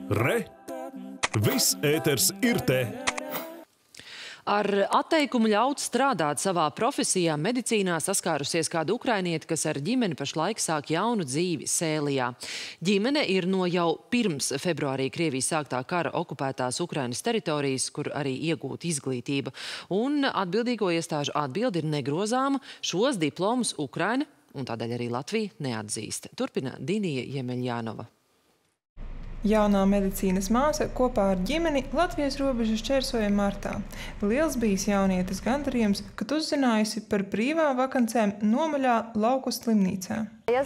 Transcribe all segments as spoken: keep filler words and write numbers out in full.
Re! Viss ēters ir te! Ar atteikumu ļaut strādāt savā profesijā medicīnā saskārusies kāda ukrainiete, kas ar ģimeni pašlaik sāk jaunu dzīvi Sēlijā. Ģimene ir no jau pirms februārī Krievijas sāktā kara okupētās Ukrainas teritorijas, kur arī iegūta izglītība. Un atbildīgo iestāžu atbildi ir negrozāma. Šos diplomus Ukraina, un tādēļ arī Latvija, neatzīst. Turpina Dinija Jemeļjānova. Jaunā medicīnas māsa kopā ar ģimeni Latvijas robežu šķērsoja martā. Liels bijis jaunietes gandarījums, kad uzzinājusi par brīvām vakancēm Nomaļā lauku slimnīcā.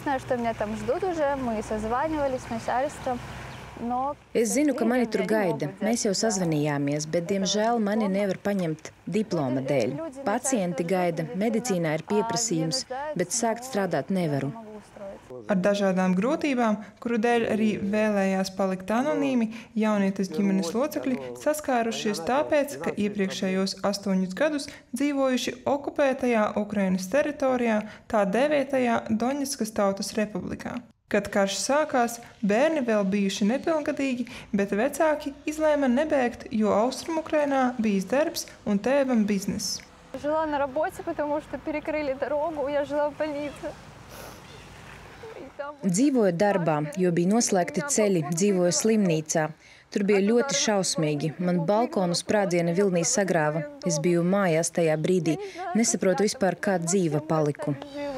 Es zinu, ka mani tur gaida. Mēs jau sazvanījāmies, bet, diemžēl, mani nevar paņemt diploma dēļ. Pacienti gaida, medicīnā ir pieprasījums, bet sākt strādāt nevaru. Ar dažādām grūtībām, kuru dēļ arī vēlējās palikt anonīmi, jaunietes ģimenes locekļi saskārušies tāpēc, ka iepriekšējos astoņus gadus dzīvojuši okupētajā Ukrainas teritorijā, tā dēvētajā Doņetskas Tautas Republikā. Kad karš sākās, bērni vēl bijuši nepilngadīgi, bet vecāki izlēma nebēgt, jo Austrumukrainā bijis darbs un tēvam bizness. Dzīvoju darbā, jo bija noslēgti ceļi, dzīvoju slimnīcā. Tur bija ļoti šausmīgi. Man balkonu sprādziena vilnī sagrāva. Es biju mājās tajā brīdī. Nesaprotu vispār, kā dzīva paliku.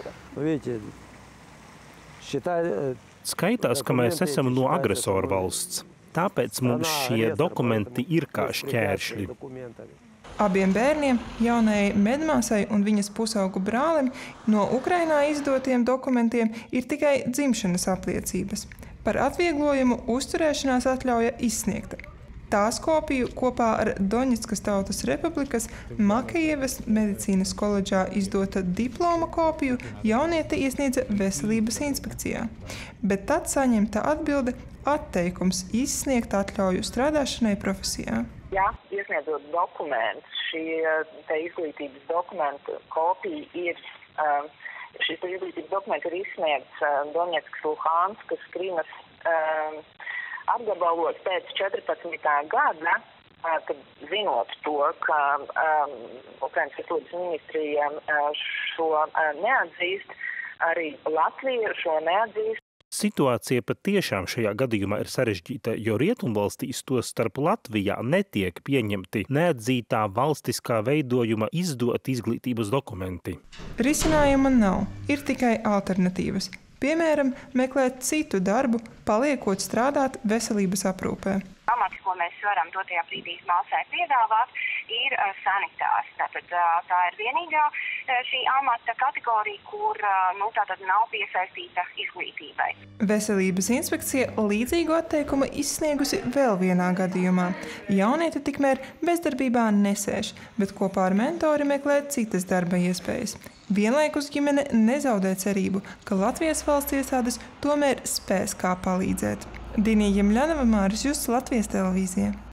Skaitās, ka mēs esam no agresoru valsts. Tāpēc mums šie dokumenti ir kā šķēršļi. Abiem bērniem, jaunajai medmāsai un viņas pusaugu brālim, no Ukrainā izdotiem dokumentiem ir tikai dzimšanas apliecības. Par atvieglojumu uzturēšanās atļauja izsniegta. Tās kopiju kopā ar Doņetskas Tautas Republikas Makejevas medicīnas koledžā izdota diploma kopiju jauniete iesniedza veselības inspekcijā. Bet tad saņemta atbilde atteikums izsniegt atļauju strādāšanai profesijā. Ja, iesniedzot dokumentus, šī te izglītības dokumentu kopija ir, šis te izglītības dokuments ir izsniegts Doņetskas, Luhanskas, Krimas apgabalos pēc četrpadsmitā gada, kad zinot to, ka Ukrainas veselības ministrija šo neatzīst, arī Latvija šo neatzīst. Situācija patiešām šajā gadījumā ir sarežģīta, jo rietumvalstīs, to starp Latvijā, netiek pieņemti neatzītā valstiskā veidojuma izdot izglītības dokumenti. Risinājuma nav, ir tikai alternatīvas. Piemēram, meklēt citu darbu, paliekot strādāt veselības aprūpē. Amats, ko mēs varam dotajā brīdī māsai piedāvāt, ir sanitārs. Tātad tā ir vienīgā šī amata kategorija, kur nu, tātad nav piesaistīta izglītībai. Veselības inspekcija līdzīgu atteikumu izsniegusi vēl vienā gadījumā. Jauniete tikmēr bezdarbībā nesēž, bet kopā ar mentori meklē citas darba iespējas. Vienlaikus ģimene nezaudē cerību, ka Latvijas valsts iestādes tomēr spēs kā palīdzēt. Dinija Jemeļjānova, Māris Justs, Latvijas televīzija.